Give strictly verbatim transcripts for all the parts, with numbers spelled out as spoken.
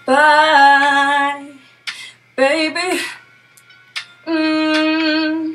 goodbye, baby. Mm,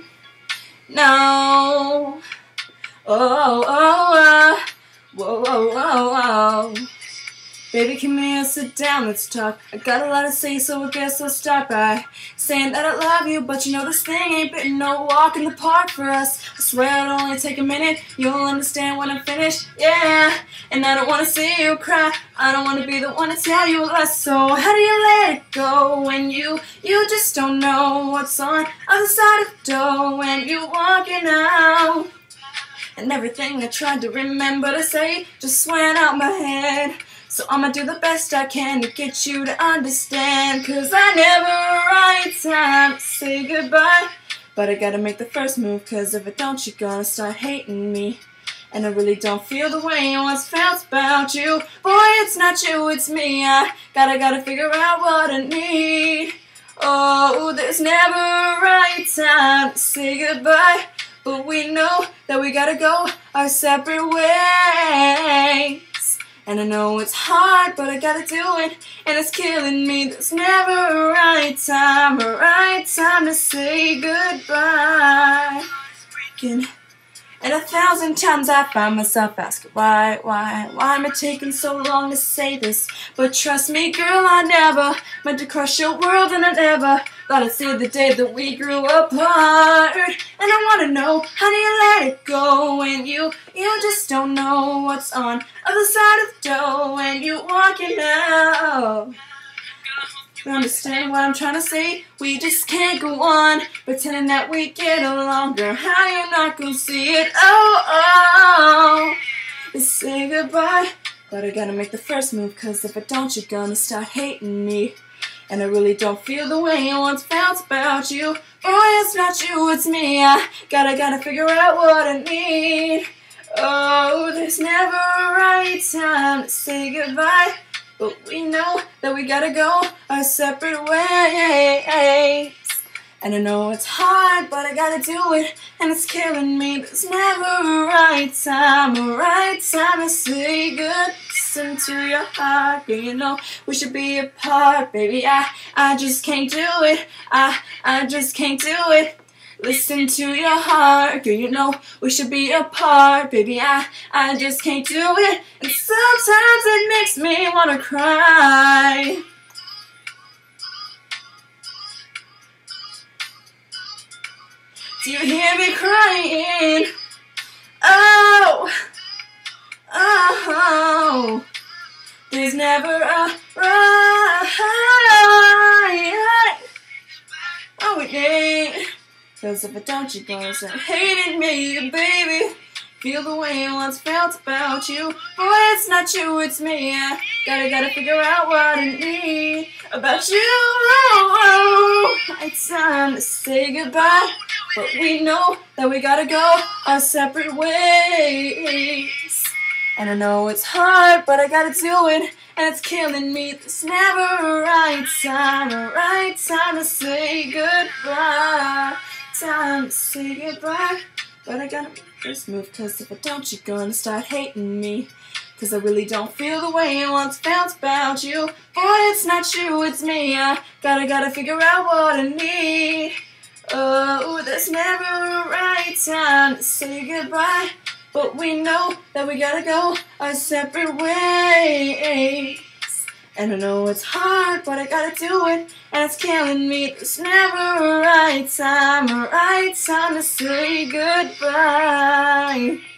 no. Oh, oh, oh. Whoa, whoa, whoa, whoa. Baby, come here, sit down, let's talk. I got a lot to say, so I guess I'll start by saying that I love you, but you know this thing ain't been no walk in the park for us. I swear it'll only take a minute, you'll understand when I'm finished, yeah. And I don't want to see you cry, I don't want to be the one to tell you a lie. So how do you let it go when you, you just don't know what's on the other side of the door when you're walking out? And everything I tried to remember to say just went out my head. So I'ma do the best I can to get you to understand, 'cause I never right time to say goodbye. But I gotta make the first move, 'cause if I don't you're gonna start hating me. And I really don't feel the way I once felt about you. Boy, it's not you, it's me. I gotta, gotta figure out what I need. Oh, there's never a right time to say goodbye. But we know that we gotta go our separate ways. And I know it's hard, but I gotta do it, and it's killing me. There's never a right time, a right time to say goodbye. Freaking. And a thousand times I find myself asking, why, why, why am I taking so long to say this? But trust me, girl, I never meant to crush your world, and I never thought I'd see the day that we grew apart. And I wanna know, how do you let it go when you, you just don't know what's on the other side of the door when you're walking out? You understand what I'm trying to say? We just can't go on pretending that we get along. Girl, how you not gonna see it? Oh, oh, let's say goodbye. But I gotta make the first move, 'cause if I don't you're gonna start hating me. And I really don't feel the way I once felt about you. Boy, it's not you, it's me. I gotta, gotta figure out what I need. Oh, there's never a right time to say goodbye. But we know that we gotta go our separate ways. And I know it's hard, but I gotta do it, and it's killing me. There's never a right time, a right time to say good. Listen to your heart, girl, you know we should be apart, baby. I, I just can't do it. I, I just can't do it. Listen to your heart, girl, you know we should be apart, baby. I, I just can't do it, and sometimes it makes me wanna cry. Do you hear me crying? Oh, oh, there's never a right. Oh, yeah. 'Cause if I don't, you're gonna start hating me, baby. Feel the way I once felt about you. Boy, it's not you, it's me. I gotta, gotta figure out what I need about you. It's time to say goodbye. But we know that we gotta go our separate ways. And I know it's hard, but I gotta do it, and it's killing me. There's never a right time, a right time to say goodbye. Time to say goodbye. But I gotta make this move, 'cause if I don't you're gonna start hating me. 'Cause I really don't feel the way I once felt about you. Boy, it's not you, it's me. I gotta, gotta figure out what I need. Oh, there's never a right time to say goodbye. But we know that we gotta go our separate ways. And I know it's hard, but I gotta do it, and it's killing me. There's never a right time, a right time to say goodbye.